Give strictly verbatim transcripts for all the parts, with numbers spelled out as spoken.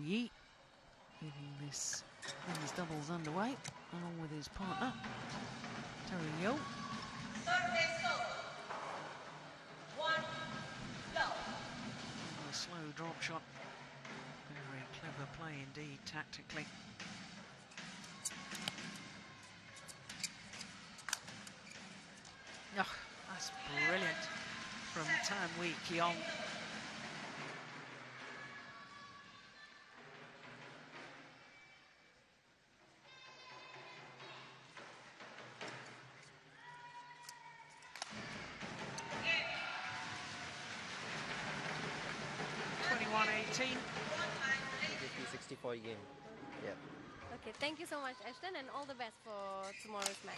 Yi getting this men's doubles underway, along with his partner, Terry Yo. A slow drop shot. Very clever play indeed, tactically. Oh, that's brilliant from Tan Keong. twenty-one eighteen. sixty-four game. Yeah. Okay, thank you so much, Ashton, and all the best for tomorrow's match.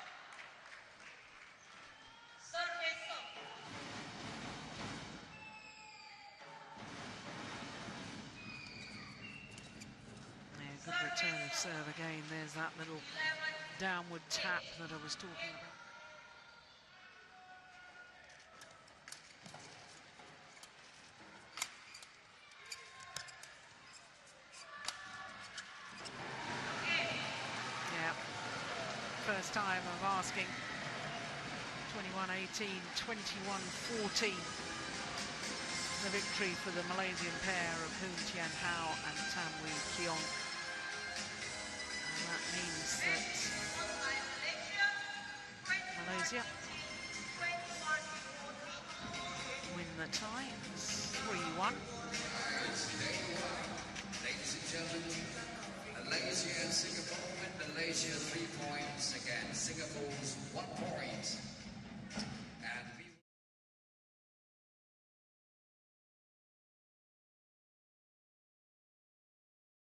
Yeah, good return of serve again. There's that little downward tap that I was talking about. First time of asking. twenty-one eighteen, twenty-one fourteen. The victory for the Malaysian pair of Hoon Thien and Tan Keong. And that means that Malaysia win the tie. It's three one.